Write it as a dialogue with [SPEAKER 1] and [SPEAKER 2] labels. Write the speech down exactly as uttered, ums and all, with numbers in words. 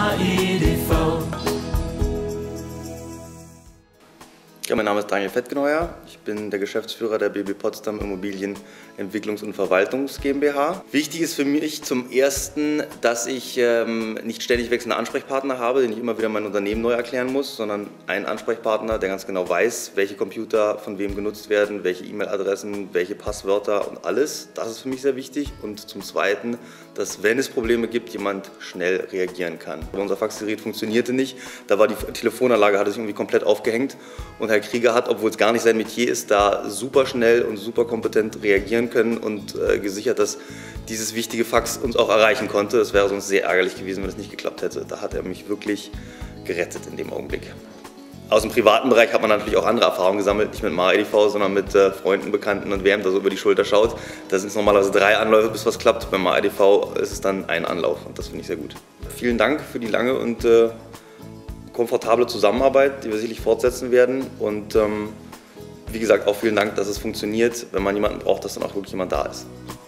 [SPEAKER 1] A E D V.
[SPEAKER 2] Ja, mein Name ist Daniel Fettgeneuer. Ich bin der Geschäftsführer der B B Potsdam Immobilien Entwicklungs- und Verwaltungs GmbH. Wichtig ist für mich zum Ersten, dass ich ähm, nicht ständig wechselnde Ansprechpartner habe, den ich immer wieder mein Unternehmen neu erklären muss, sondern einen Ansprechpartner, der ganz genau weiß, welche Computer von wem genutzt werden, welche E-Mail-Adressen, welche Passwörter und alles. Das ist für mich sehr wichtig. Und zum Zweiten, dass, wenn es Probleme gibt, jemand schnell reagieren kann. Unser Faxgerät funktionierte nicht, da war die Telefonanlage, hatte sich irgendwie komplett aufgehängt und Herr Krieger hat, obwohl es gar nicht sein Metier ist, da super schnell und super kompetent reagieren können und äh, gesichert, dass dieses wichtige Fax uns auch erreichen konnte. Es wäre sonst sehr ärgerlich gewesen, wenn es nicht geklappt hätte. Da hat er mich wirklich gerettet in dem Augenblick. Aus dem privaten Bereich hat man natürlich auch andere Erfahrungen gesammelt, nicht mit M A E D V, sondern mit äh, Freunden, Bekannten und wer da so über die Schulter schaut. Da sind es normalerweise drei Anläufe, bis was klappt. Beim M A E D V ist es dann ein Anlauf und das finde ich sehr gut. Vielen Dank für die lange und äh, komfortable Zusammenarbeit, die wir sicherlich fortsetzen werden. Und ähm, wie gesagt, auch vielen Dank, dass es funktioniert, wenn man jemanden braucht, dass dann auch wirklich jemand da ist.